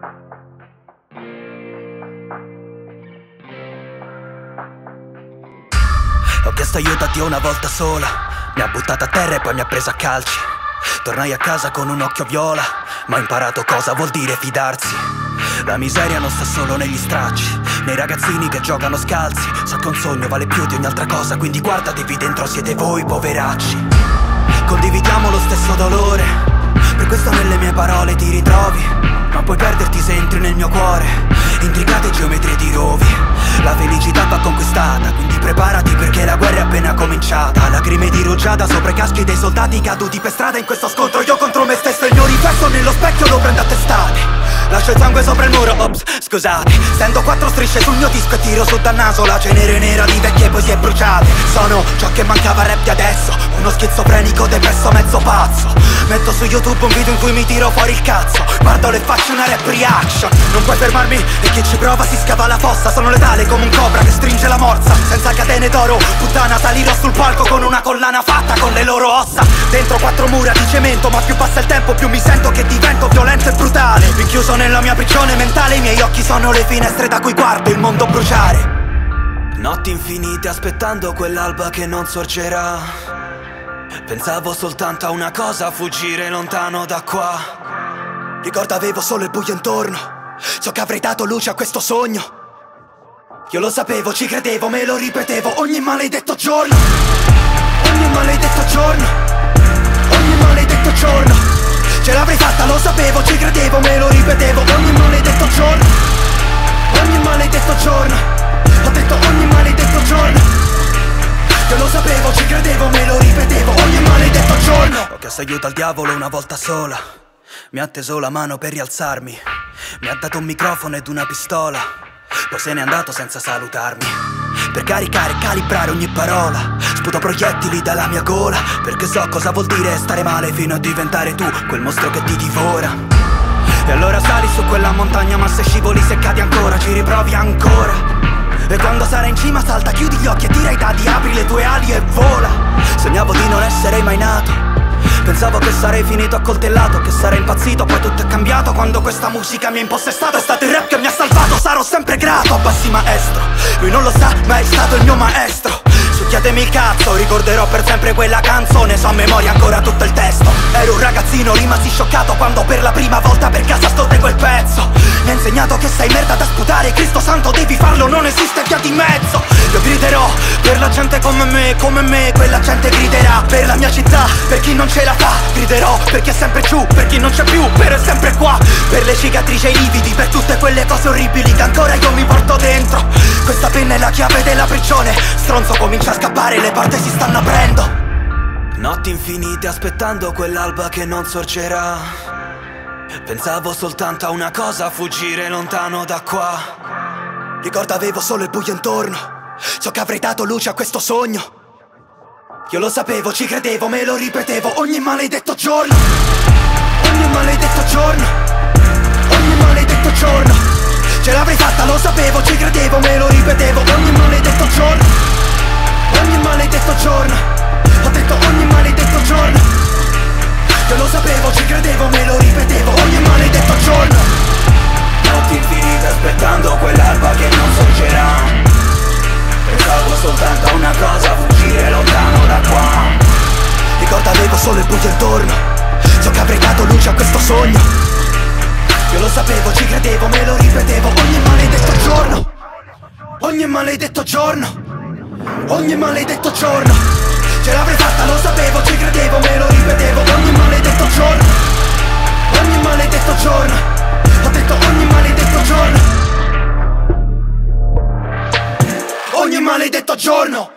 Ho chiesto aiuto a Dio una volta sola, mi ha buttato a terra e poi mi ha preso a calci. Tornai a casa con un occhio viola, ma ho imparato cosa vuol dire fidarsi. La miseria non sta solo negli stracci, nei ragazzini che giocano scalzi. So che un sogno vale più di ogni altra cosa, quindi guardatevi dentro, siete voi poveracci. Condividiamo lo stesso dolore, per questo nelle mie parole ti ritrovi, ma puoi perderti se entri nel mio cuore, intricate geometrie di rovi. La felicità va conquistata, quindi preparati perché la guerra è appena cominciata. Lacrime di rugiada sopra i caschi dei soldati caduti per strada. In questo scontro io contro me stesso, il mio riflesso nello specchio lo prendo a testate. Lascio il sangue sopra il muro, ops, scusate. Stendo 4 strisce sul mio disco e tiro su dal naso la cenere nera di vecchie poesie bruciate. Sono ciò che mancava al rap di adesso, uno schizofrenico depresso mezzo pazzo. Metto su YouTube un video in cui mi tiro fuori il cazzo, guardo e faccio una rap reaction. Non puoi fermarmi e chi ci prova si scava la fossa. Sono letale come un cobra che stringe la morsa, senza catene d'oro, puttana salirò sul palco con una collana fatta con le loro ossa. Dentro 4 mura di cemento, ma più passa il tempo più mi sento che divento violento e brutale. Rinchiuso nella mia prigione mentale, i miei occhi sono le finestre da cui guardo il mondo bruciare. Notti infinite aspettando quell'alba che non sorgerà. Pensavo soltanto a una cosa, fuggire lontano da qua. Ricordo avevo solo il buio intorno, so che avrei dato luce a questo sogno. Io lo sapevo, ci credevo, me lo ripetevo ogni maledetto giorno. Ogni maledetto giorno, ogni maledetto giorno. Ce l'avrei fatta, lo sapevo, ci credevo, me lo ripetevo ogni maledetto giorno. Ogni maledetto giorno, ho detto ogni maledetto giorno. Io lo sapevo, ci credevo, me lo ripetevo ogni maledetto giorno. Ho chiesto aiuto al diavolo una volta sola, mi ha teso la mano per rialzarmi, mi ha dato un microfono ed una pistola, poi se n'è andato senza salutarmi. Per caricare e calibrare ogni parola, sputo proiettili dalla mia gola, perché so cosa vuol dire stare male fino a diventare tu quel mostro che ti divora. E allora sali su quella montagna, ma se scivoli, se cadi ancora, ci riprovi ancora. E quando sarai in cima salta, chiudi gli occhi e tira i dadi, apri le tue ali e vola. Sognavo di non essere mai nato, pensavo che sarei finito accoltellato, che sarei impazzito, poi tutto è cambiato quando questa musica mi ha impossessato. È stato il rap che mi ha salvato, sarò sempre grato a Bassi Maestro. Lui non lo sa, ma è stato il mio maestro. Succhiatemi il cazzo, ricorderò per sempre quella canzone, so a memoria ancora tutto il testo. Ero un ragazzino, rimasi scioccato quando per la prima volta per casa stoltai quel pezzo. Mi ha insegnato che sei merda da sputare, Cristo santo devi farlo, non esiste via di mezzo. Io griderò per la gente come me, quella gente griderà per la mia città, per chi non ce la fa. Griderò per chi è sempre giù, per chi non c'è più, però è sempre qua. Per le cicatrici e i lividi, per tutte quelle cose orribili che ancora io mi porto dentro. Questa penna è la chiave della prigione, stronzo comincia a scappare, le porte si stanno aprendo. Notti infinite aspettando quell'alba che non sorgerà. Pensavo soltanto a una cosa, fuggire lontano da qua. Ricordo avevo solo il buio intorno, so che avrei dato luce a questo sogno. Io lo sapevo, ci credevo, me lo ripetevo ogni maledetto giorno. Ogni maledetto giorno, ogni maledetto giorno. Ce l'avrei fatta, lo sapevo, ci credevo, me lo ripetevo ogni maledetto giorno. Ogni maledetto giorno, ho detto ogni maledetto giorno. Io lo sapevo, ci credevo, me lo ripetevo ogni maledetto giorno. Notti infinite aspettando quell'alba che non sorgerà. Pensavo soltanto a una cosa, fuggire lontano da qua. Ricordo avevo solo il buio intorno, so che avrei dato luce a questo sogno. Io lo sapevo, ci credevo, me lo ripetevo ogni maledetto giorno. Ogni maledetto giorno, ogni maledetto giorno. Ce l'avrei fatta, lo sapevo, ci credevo, me lo ripetevo ogni maledetto giorno. Ogni maledetto giorno, ho detto ogni maledetto giorno. Ogni maledetto giorno.